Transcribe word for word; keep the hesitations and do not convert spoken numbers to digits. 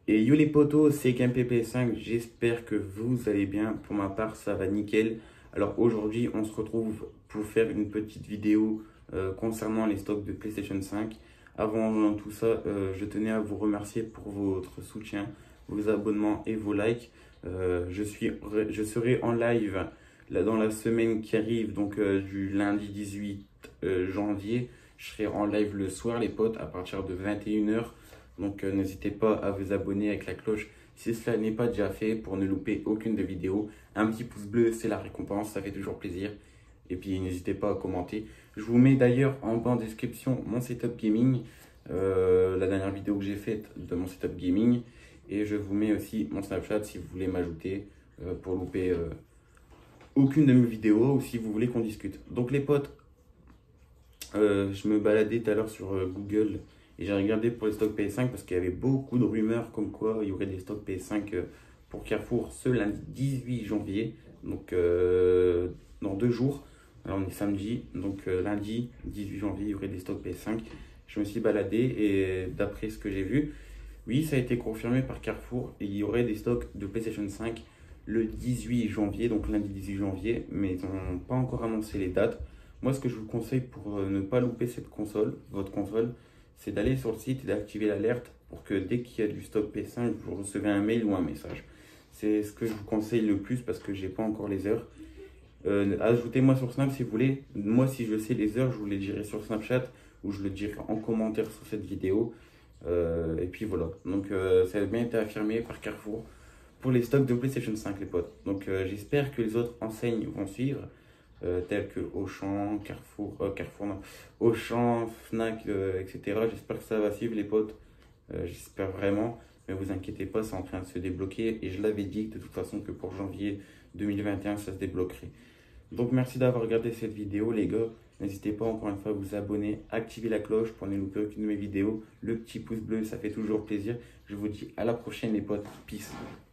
Et yo les potos, c'est K M P P cinq, j'espère que vous allez bien. Pour ma part, ça va nickel. Alors aujourd'hui, on se retrouve pour faire une petite vidéo euh, concernant les stocks de PlayStation cinq. Avant tout ça, euh, je tenais à vous remercier pour votre soutien, vos abonnements et vos likes. Euh, je, suis, je serai en live là, dans la semaine qui arrive, donc euh, du lundi dix-huit euh, janvier. Je serai en live le soir, les potes, à partir de vingt et une heures. Donc euh, n'hésitez pas à vous abonner avec la cloche si cela n'est pas déjà fait pour ne louper aucune des vidéos. Un petit pouce bleu, c'est la récompense, ça fait toujours plaisir. Et puis n'hésitez pas à commenter. Je vous mets d'ailleurs en bas en description mon setup gaming, euh, la dernière vidéo que j'ai faite de mon setup gaming. Et je vous mets aussi mon Snapchat si vous voulez m'ajouter euh, pour louper euh, aucune de mes vidéos ou si vous voulez qu'on discute. Donc les potes, euh, je me baladais tout à l'heure sur euh, Google. Et j'ai regardé pour les stocks P S cinq parce qu'il y avait beaucoup de rumeurs comme quoi il y aurait des stocks P S cinq pour Carrefour ce lundi dix-huit janvier. Donc euh, dans deux jours. Alors on est samedi. Donc euh, lundi dix-huit janvier, il y aurait des stocks P S cinq. Je me suis baladé et d'après ce que j'ai vu, oui, ça a été confirmé par Carrefour. Et il y aurait des stocks de PlayStation cinq le dix-huit janvier, donc lundi dix-huit janvier. Mais ils n'ont pas encore annoncé les dates. Moi, ce que je vous conseille pour ne pas louper cette console, votre console, c'est d'aller sur le site et d'activer l'alerte pour que dès qu'il y a du stock P S cinq, vous recevez un mail ou un message. C'est ce que je vous conseille le plus parce que j'ai pas encore les heures. Euh, Ajoutez-moi sur Snap si vous voulez. Moi, si je sais les heures, je vous les dirai sur Snapchat ou je le dirai en commentaire sur cette vidéo. Euh, et puis voilà. Donc, euh, ça a bien été affirmé par Carrefour pour les stocks de PlayStation cinq, les potes. Donc, euh, j'espère que les autres enseignes vont suivre. Euh, tels que Auchan, Carrefour, euh, Carrefour, non, Auchan, Fnac, euh, et cetera. J'espère que ça va suivre les potes. Euh, J'espère vraiment. Mais vous inquiétez pas, c'est en train de se débloquer. Et je l'avais dit de toute façon que pour janvier deux mille vingt et un, ça se débloquerait. Donc merci d'avoir regardé cette vidéo, les gars. N'hésitez pas encore une fois à vous abonner, activer la cloche pour ne louper aucune de mes vidéos. Le petit pouce bleu, ça fait toujours plaisir. Je vous dis à la prochaine, les potes. Peace.